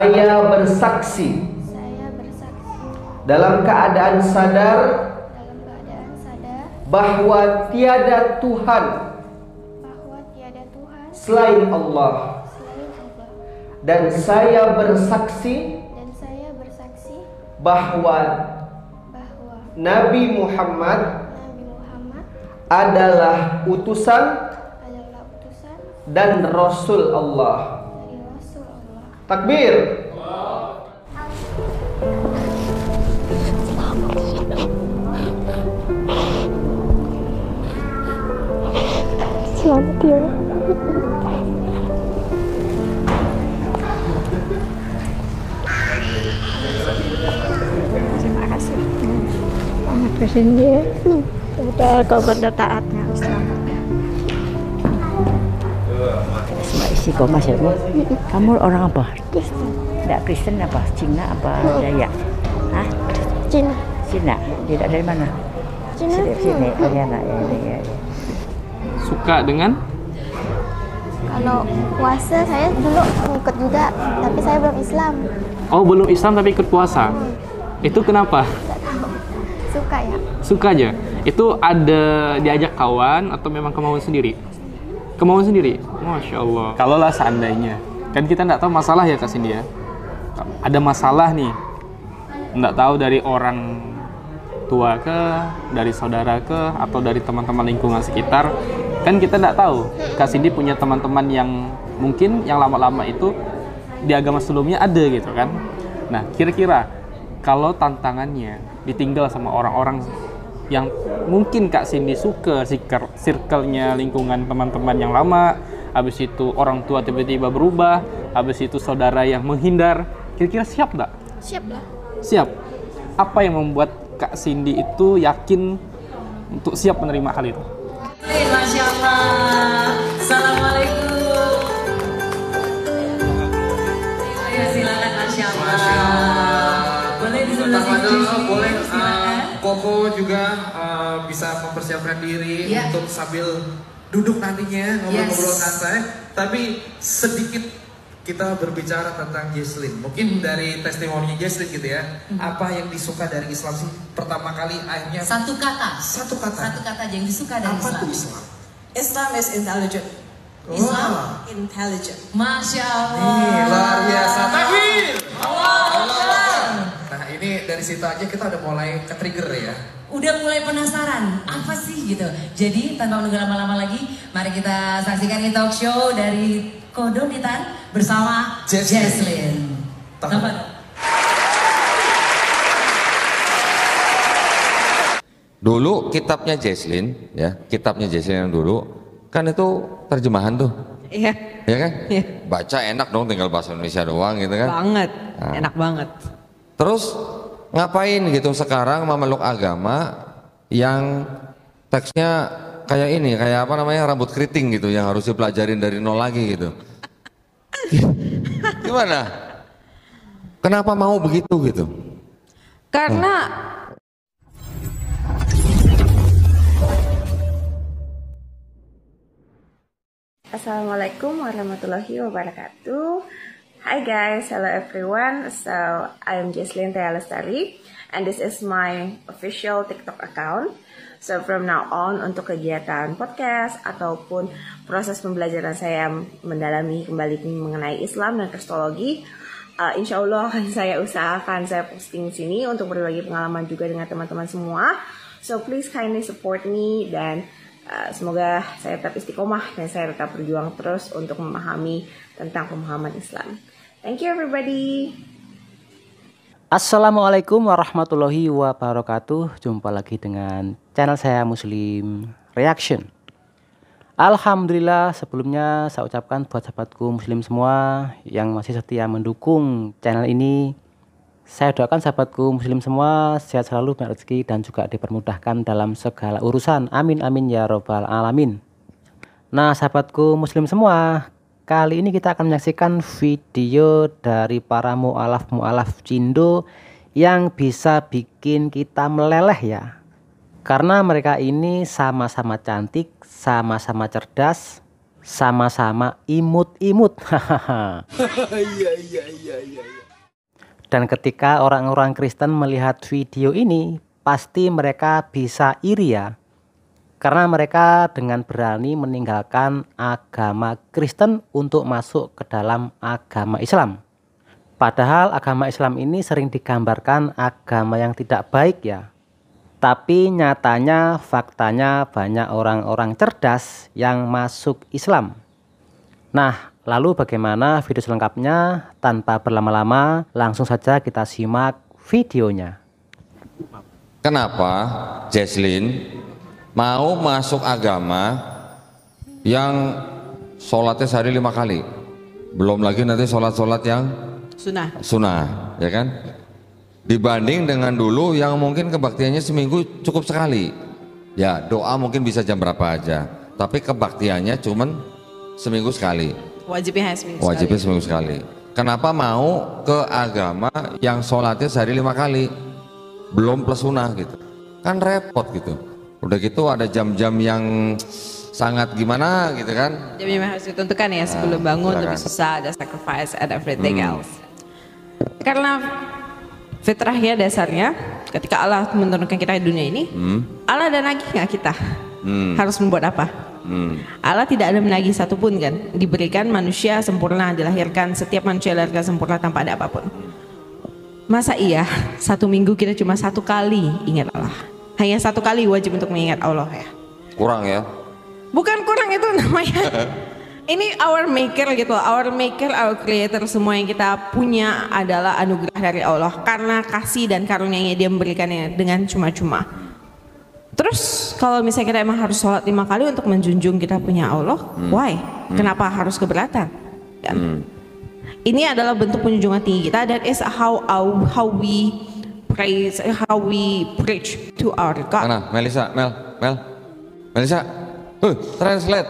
Saya bersaksi Saya bersaksi dalam keadaan sadar dalam keadaan sadar bahwa tiada Tuhan bahwa tiada Tuhan selain Allah, selain Allah, dan saya bersaksi bahwa bahwa Nabi Muhammad Nabi Muhammad adalah utusan adalah utusan dan Rasul Allah. dari Rasul Allah. Takbir. Selamat ya. Terima kasih. Selamat kesini ya. Udah kau taatnya selamat. Semua isi kau maksudnya. Kamu orang apa? Tidak Kristen apa? Cina apa Dayak? Hah? Cina. Cina. Tidak dari mana? Cina. Sini. Oh ya nak ya. Suka dengan Kalau puasa saya dulu ikut juga, tapi saya belum Islam. oh belum Islam tapi ikut puasa. Itu kenapa? Suka ya. Suka aja. Itu ada diajak kawan atau memang kemauan sendiri? Kemauan sendiri. Masya Allah. Kalaulah seandainya, kan kita nggak tahu masalah ya Kak Cindy ya. Ada masalah nih, nggak tahu dari orang tua ke, dari saudara ke, atau dari teman-teman lingkungan sekitar. Kan kita nggak tahu. Kak Cindy punya teman-teman yang mungkin yang lama-lama itu di agama sebelumnya ada gitu kan. Nah, kira-kira kalau tantangannya ditinggal sama orang-orang yang mungkin Kak Cindy suka, circle-nya lingkungan teman-teman yang lama, habis itu orang tua tiba-tiba berubah, habis itu saudara yang menghindar, kira-kira siap nggak? Siap lah. Siap. Apa yang membuat Kak Cindy itu yakin untuk siap menerima hal itu? Masya Allah. Assalamualaikum. Ayo silakan Masya Allah. Boleh di sebelah sini. Boleh Silakan. Koko juga bisa mempersiapkan diri Ya. untuk sambil duduk nantinya ngobrol-ngobrol Yes. santai. Tapi sedikit kita berbicara tentang Jesslyn. Mungkin dari testimoni Jesslyn gitu ya. Apa yang disuka dari Islam sih? Pertama kali akhirnya Satu kata. Satu kata. Satu kata aja yang disuka dari Apa Islam. tuh Islam? Islam is intelligent. Islam. Wah. Intelligent. Masya Allah. Nih, luar biasa. Takbir. Allah. Nah, ini dari situ aja kita udah mulai ke-trigger ya. Udah mulai penasaran apa sih gitu. Jadi tanpa menunggu lama-lama lagi, mari kita saksikan ini talk show dari Kodonitan bersama Jesslyn. Jesslyn. Tahan. Dulu kitabnya Jesslyn, ya, kitabnya Jesslyn yang dulu, kan itu terjemahan tuh, Iya, ya kan? Iya. Baca enak dong, tinggal bahasa Indonesia doang gitu kan? banget. Nah. Enak banget. Terus ngapain gitu sekarang memeluk agama yang teksnya kayak ini, kayak apa namanya, rambut keriting gitu, yang harus dipelajarin dari nol lagi gitu. Gimana? Kenapa mau begitu gitu? Karena Assalamualaikum warahmatullahi wabarakatuh. Hi guys, hello everyone. So I'm Jesslyn Tea Lestari and this is my official TikTok account. So from now on untuk kegiatan podcast ataupun proses pembelajaran saya mendalami kembali mengenai Islam dan kristologi, insya Allah akan saya usahakan saya posting sini untuk berbagi pengalaman juga dengan teman-teman semua. So please kindly support me dan semoga saya tetap istiqomah dan saya tetap berjuang terus untuk memahami tentang pemahaman Islam. Thank you everybody. Assalamualaikum warahmatullahi wabarakatuh. Jumpa lagi dengan channel saya Muslim Reaction. Alhamdulillah, sebelumnya saya ucapkan buat sahabatku muslim semua yang masih setia mendukung channel ini. Saya doakan sahabatku muslim semua sehat selalu, banyak rezeki dan juga dipermudahkan dalam segala urusan. Amin amin ya robbal alamin. Nah sahabatku muslim semua, kali ini kita akan menyaksikan video dari para mu'alaf Cindo yang bisa bikin kita meleleh ya. Karena mereka ini sama-sama cantik, sama-sama cerdas, sama-sama imut-imut. Dan ketika orang-orang Kristen melihat video ini, pasti mereka bisa iri ya. Karena mereka dengan berani meninggalkan agama Kristen untuk masuk ke dalam agama Islam. Padahal agama Islam ini sering digambarkan agama yang tidak baik ya. Tapi nyatanya, faktanya banyak orang-orang cerdas yang masuk Islam. Nah, lalu bagaimana video selengkapnya? Tanpa berlama-lama, langsung saja kita simak videonya. Kenapa Jesslyn mau masuk agama yang sholatnya sehari 5 kali? Belum lagi nanti sholat-sholat yang sunnah, ya kan? Dibanding dengan dulu yang mungkin kebaktiannya seminggu cukup sekali. Ya, doa mungkin bisa jam berapa aja, tapi kebaktiannya cuman seminggu sekali. Wajibnya seminggu sekali. Kenapa mau ke agama yang sholatnya sehari 5 kali? Belum plus sunnah gitu. Kan repot gitu. Udah gitu ada jam-jam yang sangat gimana gitu kan. Jam-jam harus ditentukan ya sebelum bangun, lebih susah, ada sacrifice and everything else. Karena fitrahnya dasarnya ketika Allah menurunkan kita di dunia ini, Allah ada nagih nggak kita? Harus membuat apa? Allah tidak ada menagih satupun kan. Diberikan manusia sempurna, dilahirkan, setiap manusia dilahirkan sempurna tanpa ada apapun. Masa iya 1 minggu kita cuma 1 kali ingat Allah? Hanya 1 kali wajib untuk mengingat Allah ya? Kurang ya? Bukan kurang, itu namanya ini our maker gitu, our maker, our creator, semua yang kita punya adalah anugerah dari Allah karena kasih dan karunia-Nya Dia memberikannya dengan cuma-cuma. Terus kalau misalnya kita emang harus sholat 5 kali untuk menjunjung kita punya Allah, why? Kenapa harus keberatan? Kan? Ini adalah bentuk penjunjungan tinggi kita. That is how we praise, how we preach to our God. Mana? Melisa, Melisa, translate.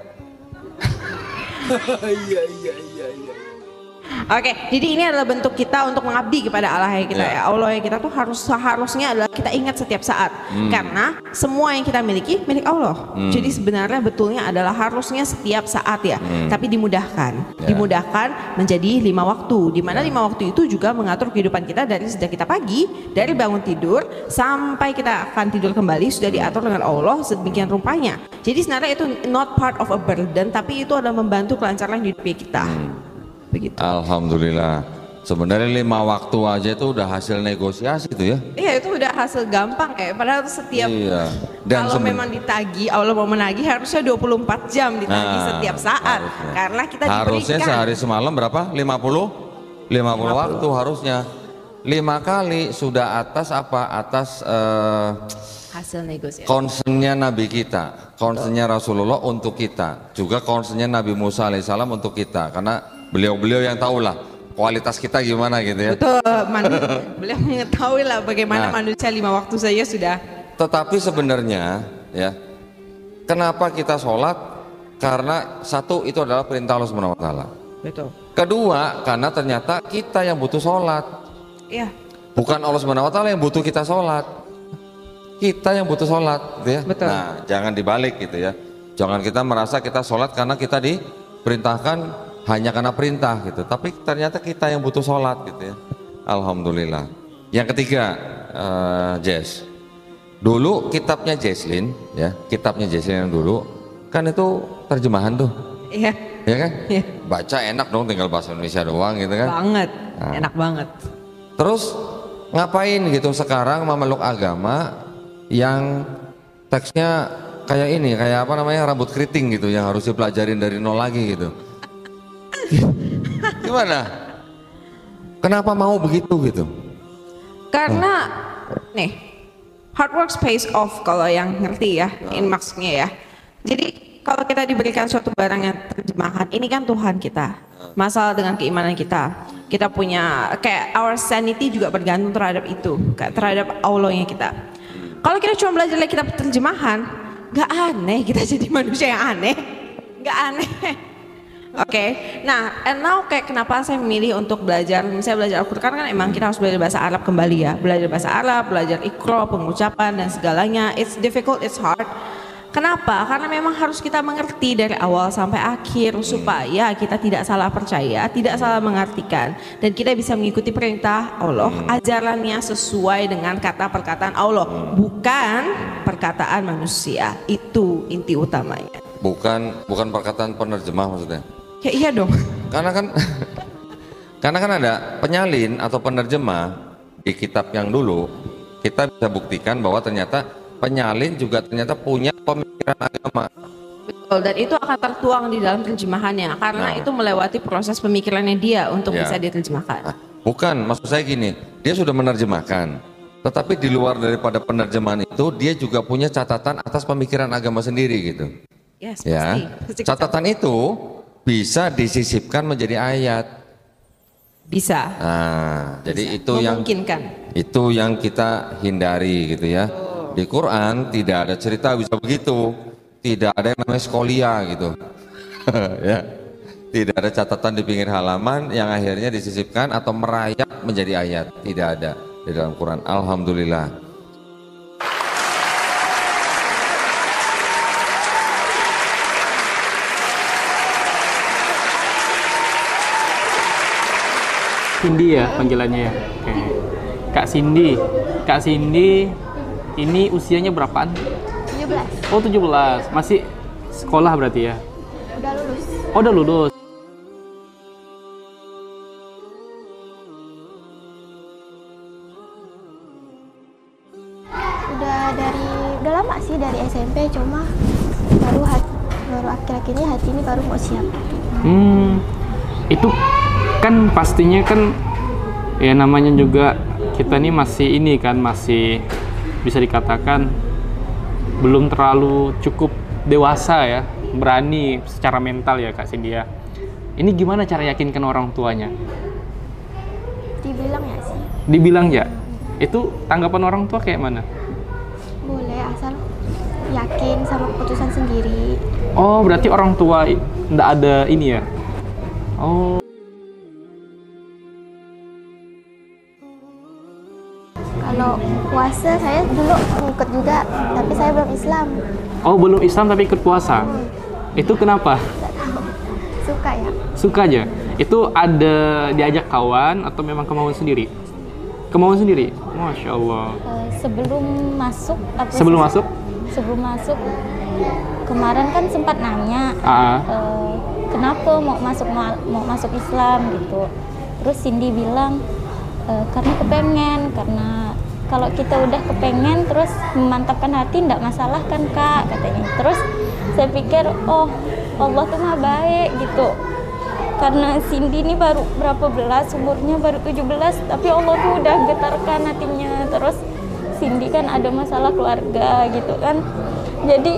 Oke, jadi ini adalah bentuk kita untuk mengabdi kepada Allah yang kita ya. Allah yang kita tuh seharusnya adalah kita ingat setiap saat. Karena semua yang kita miliki milik Allah. Jadi sebenarnya betulnya adalah harusnya setiap saat ya. Tapi dimudahkan. Dimudahkan menjadi 5 waktu. Di mana 5 waktu itu juga mengatur kehidupan kita dari sejak kita pagi, dari bangun tidur sampai kita akan tidur kembali sudah diatur dengan Allah sedemikian rupanya. Jadi sebenarnya itu not part of a burden, tapi itu adalah membantu kelancaran hidup kita. Begitu. Alhamdulillah. Sebenarnya 5 waktu aja itu udah hasil negosiasi tuh ya. Iya, itu udah hasil gampang ya. Padahal setiap Dan kalau memang ditagi, Allah mau menagih harusnya 24 jam ditagih setiap saat. Harusnya. Karena kita harusnya diberikan. sehari semalam berapa? 50 waktu harusnya. 5 kali sudah atas apa? Atas Hasil negosiasi. concernnya Nabi kita, concernnya Rasulullah untuk kita, juga concernnya Nabi Musa alaihissalam untuk kita, karena beliau-beliau yang tahulah kualitas kita gimana gitu ya. Betul, beliau mengetahui lah bagaimana manusia 5 waktu saja sudah. Tetapi sebenarnya ya, kenapa kita sholat? Karena satu itu adalah perintah Allah Subhanahu Wa Taala. Betul. Kedua, karena ternyata kita yang butuh sholat. Iya. Bukan Allah Subhanahu Wa Taala yang butuh kita sholat. Kita yang butuh sholat, gitu ya. Betul. Nah, jangan dibalik gitu ya. Jangan kita merasa kita sholat karena kita diperintahkan hanya karena perintah gitu. Tapi ternyata kita yang butuh sholat gitu ya. Alhamdulillah. Yang ketiga, Jess. Dulu kitabnya Jesslyn, ya, kitabnya Jesslyn yang dulu kan itu terjemahan tuh. Iya. Ya kan? Iya. Baca enak dong, tinggal bahasa Indonesia doang gitu kan. Banget. Enak banget. Terus ngapain gitu sekarang memeluk agama yang teksnya kayak ini, kayak apa namanya, rambut keriting gitu, yang harus dipelajarin dari nol lagi gitu. Gimana? Kenapa mau begitu gitu? Karena nih, hard work pays off kalau yang ngerti ya, ini maksudnya ya. Jadi kalau kita diberikan suatu barang yang terjemahan, ini kan Tuhan kita. Masalah dengan keimanan kita punya kayak our sanity juga bergantung terhadap itu, terhadap Allahnya kita. Kalau kita cuma belajar lagi kitab terjemahan, nggak aneh kita jadi manusia yang aneh, nggak aneh. Oke, nah, and now kayak kenapa saya memilih untuk belajar, misalnya belajar Al-Quran kan emang kita harus belajar bahasa Arab kembali ya, belajar bahasa Arab, belajar Iqra, pengucapan dan segalanya. It's difficult, it's hard. Kenapa? Karena memang harus kita mengerti dari awal sampai akhir supaya kita tidak salah percaya, tidak salah mengartikan, dan kita bisa mengikuti perintah Allah, ajarannya sesuai dengan kata perkataan Allah, bukan perkataan manusia. Itu inti utamanya. Bukan perkataan penerjemah maksudnya. Ya iya dong. Karena kan ada penyalin atau penerjemah di kitab yang dulu, kita bisa buktikan bahwa ternyata penyalin juga ternyata punya pemikiran agama. Betul, dan itu akan tertuang di dalam terjemahannya karena itu melewati proses pemikirannya dia untuk bisa diterjemahkan. Bukan, maksud saya gini, dia sudah menerjemahkan, tetapi di luar daripada penerjemahan itu dia juga punya catatan atas pemikiran agama sendiri gitu. Yes, Ya, pasti. catatan itu bisa disisipkan menjadi ayat. Bisa. Nah, jadi Memungkinkan. itu yang kita hindari gitu ya. Di Quran tidak ada cerita bisa begitu, tidak ada yang namanya skolia gitu. Ya, tidak ada catatan di pinggir halaman yang akhirnya disisipkan atau merayap menjadi ayat, tidak ada di dalam Quran. Alhamdulillah. Cindy ya panggilannya ya. Oke. Kak Cindy ini usianya berapaan? 17. Oh 17, masih sekolah berarti ya? Udah lulus. Oh udah lulus. Udah lama sih dari SMP, cuma baru akhir-akhir ini hati ini baru mau siap. Itu kan pastinya kan ya namanya juga kita nih masih bisa dikatakan belum terlalu cukup dewasa ya, berani secara mental ya Kak Cindy ya. Ini gimana cara yakinkan orang tuanya? Dibilang ya sih. Dibilang ya? Itu tanggapan orang tua kayak mana? Boleh asal yakin sama keputusan sendiri. Oh berarti orang tua nggak ada ini ya? Oh. Kalau puasa saya dulu ikut juga, tapi saya belum Islam. Oh belum Islam tapi ikut puasa? Itu kenapa? Suka ya. Suka aja? Itu ada diajak kawan atau memang kemauan sendiri? Kemauan sendiri? Masya Allah. Sebelum masuk Sebelum masuk kemarin kan sempat nanya kenapa mau masuk Islam gitu. Terus Cindy bilang karena kepengen, karena kalau kita udah kepengen terus memantapkan hati enggak masalah kan Kak, katanya. Terus saya pikir oh Allah tuh mah baik gitu, karena Cindy ini baru berapa belas, umurnya baru 17, tapi Allah tuh udah getarkan hatinya. Terus Cindy kan ada masalah keluarga gitu kan, jadi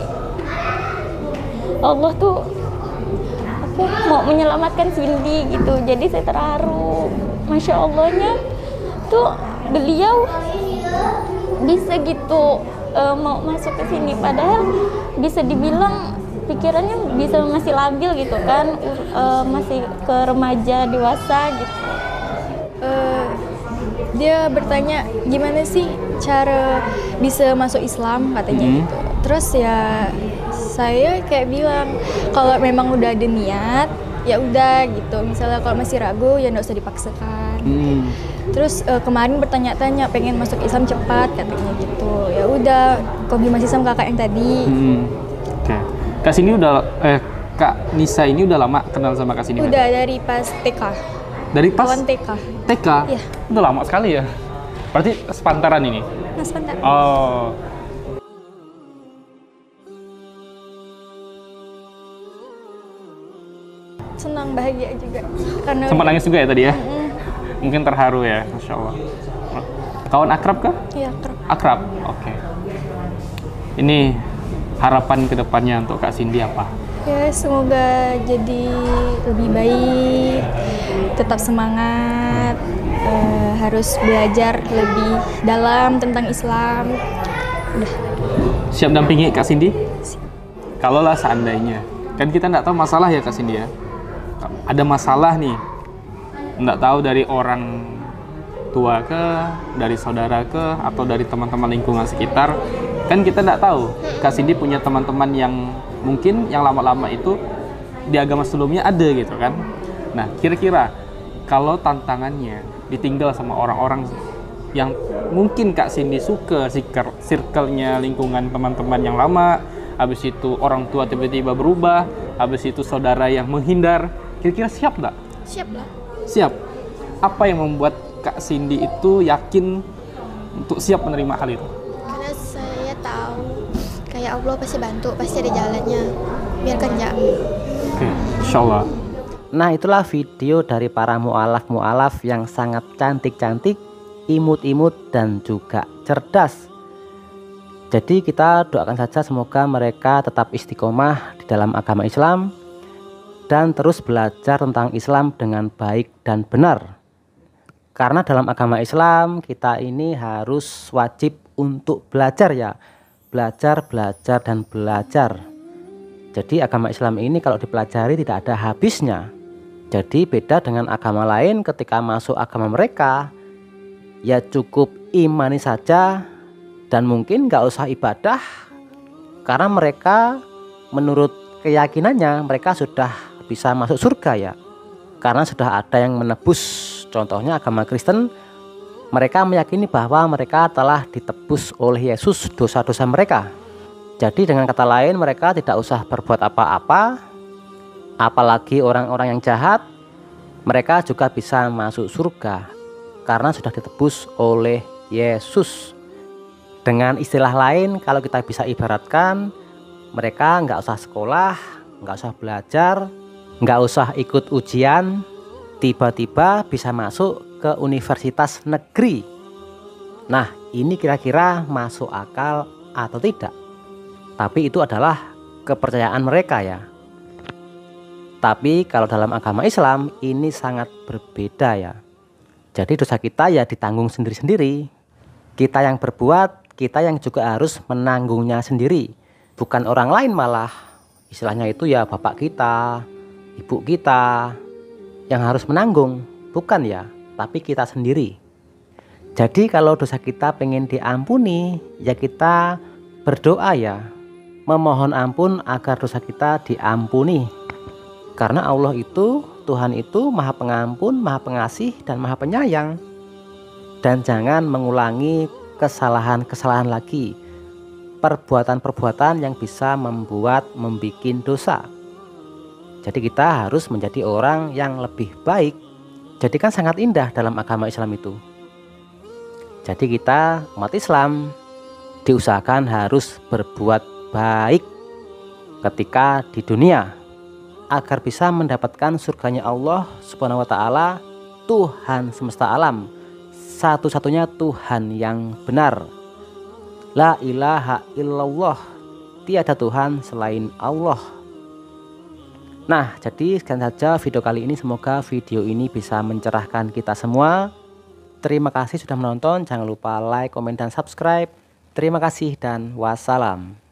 Allah tuh aku mau menyelamatkan Cindy gitu, jadi saya terharu. Masya Allahnya tuh beliau bisa gitu mau masuk ke sini, padahal bisa dibilang pikirannya bisa masih labil gitu kan, masih ke remaja dewasa gitu. Dia bertanya gimana sih cara bisa masuk Islam katanya gitu. Terus ya saya kayak bilang kalau memang udah ada niat ya udah gitu. Misalnya kalau masih ragu ya nggak usah dipaksakan. Terus kemarin bertanya-tanya pengen masuk Islam cepat katanya gitu. Ya udah konfirmasi sama kakak yang tadi. Oke. Kak Cindy Kak Nisa ini udah lama kenal sama Kak Cindy? Udah dari pas TK. Dari pas? Kawan TK. TK? Iya. Udah lama sekali ya? Berarti sepantaran ini? Nah, sebentar. Oh. Senang, bahagia juga. Karena sempat nangis juga ya tadi ya? Mungkin terharu ya, Masya Allah. Kawan akrab kah? Iya, akrab. Akrab, oke. Ini harapan kedepannya untuk Kak Cindy apa? Ya, semoga jadi lebih baik, tetap semangat, harus belajar lebih dalam tentang Islam. Udah. Siap dampingi Kak Cindy? Kalau lah seandainya, kan kita nggak tahu masalah ya Kak Cindy ya. Ada masalah nih, nggak tahu dari orang tua ke, dari saudara ke, atau dari teman-teman lingkungan sekitar. Kan kita nggak tahu, Kak Cindy punya teman-teman yang mungkin yang lama-lama itu di agama sebelumnya ada gitu kan. Nah, kira-kira kalau tantangannya ditinggal sama orang-orang yang mungkin Kak Cindy suka, circle-nya lingkungan teman-teman yang lama, habis itu orang tua tiba-tiba berubah, habis itu saudara yang menghindar, kira-kira siap nggak? Siap lah. Siap. Apa yang membuat Kak Cindy itu yakin untuk siap menerima hal itu? Karena saya tahu kayak Allah pasti bantu, pasti ada jalannya. Biar kerja. Oke, insya Allah. Nah, itulah video dari para mu'alaf yang sangat cantik-cantik, imut-imut, dan juga cerdas. Jadi kita doakan saja semoga mereka tetap istiqomah di dalam agama Islam dan terus belajar tentang Islam dengan baik dan benar. Karena dalam agama Islam kita ini harus wajib untuk belajar ya. Belajar, dan belajar. Jadi agama Islam ini kalau dipelajari tidak ada habisnya. Jadi beda dengan agama lain, ketika masuk agama mereka ya cukup imani saja dan mungkin nggak usah ibadah, karena mereka menurut keyakinannya mereka sudah bisa masuk surga ya, karena sudah ada yang menebus. Contohnya agama Kristen, mereka meyakini bahwa mereka telah ditebus oleh Yesus dosa-dosa mereka. Jadi dengan kata lain mereka tidak usah berbuat apa-apa, apalagi orang-orang yang jahat, mereka juga bisa masuk surga karena sudah ditebus oleh Yesus. Dengan istilah lain, kalau kita bisa ibaratkan, mereka nggak usah sekolah, nggak usah belajar, nggak usah ikut ujian, tiba-tiba bisa masuk ke universitas negeri. Nah, ini kira-kira masuk akal atau tidak? Tapi itu adalah kepercayaan mereka ya. Tapi kalau dalam agama Islam ini sangat berbeda ya. Jadi dosa kita ya ditanggung sendiri-sendiri. Kita yang berbuat, kita yang juga harus menanggungnya sendiri. Bukan orang lain malah. Istilahnya itu ya bapak kita, ibu kita yang harus menanggung. Bukan ya, tapi kita sendiri. Jadi kalau dosa kita pengen diampuni, ya kita berdoa ya. Memohon ampun agar dosa kita diampuni. Karena Allah itu, Tuhan itu Maha Pengampun, Maha Pengasih, dan Maha Penyayang. Dan jangan mengulangi kesalahan-kesalahan lagi, perbuatan-perbuatan yang bisa membuat dosa. Jadi kita harus menjadi orang yang lebih baik. Jadi kan sangat indah dalam agama Islam itu. Jadi kita umat Islam diusahakan harus berbuat baik ketika di dunia, agar bisa mendapatkan surganya Allah Subhanahu wa Ta'ala, Tuhan semesta alam, satu-satunya Tuhan yang benar. La ilaha illallah, tiada Tuhan selain Allah. Nah, jadi sekian saja video kali ini. Semoga video ini bisa mencerahkan kita semua. Terima kasih sudah menonton. Jangan lupa like, komen, dan subscribe. Terima kasih dan wassalam.